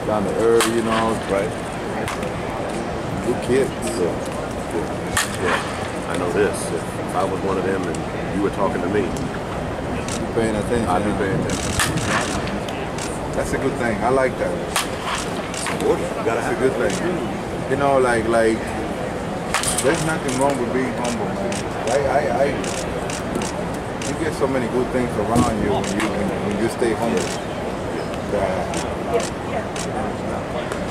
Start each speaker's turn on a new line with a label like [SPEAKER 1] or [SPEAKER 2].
[SPEAKER 1] down to earth, you know.
[SPEAKER 2] Right.
[SPEAKER 1] Good kids.
[SPEAKER 2] Yeah. I know this. If I was one of them and you were talking to me,
[SPEAKER 1] You paying attention.
[SPEAKER 2] I'd be paying attention.
[SPEAKER 1] That's a good thing. I like that.
[SPEAKER 2] You gotta
[SPEAKER 1] That's a
[SPEAKER 2] have
[SPEAKER 1] good thing. You know, like there's nothing wrong with being humble, man. You get so many good things around you when you stay humble. That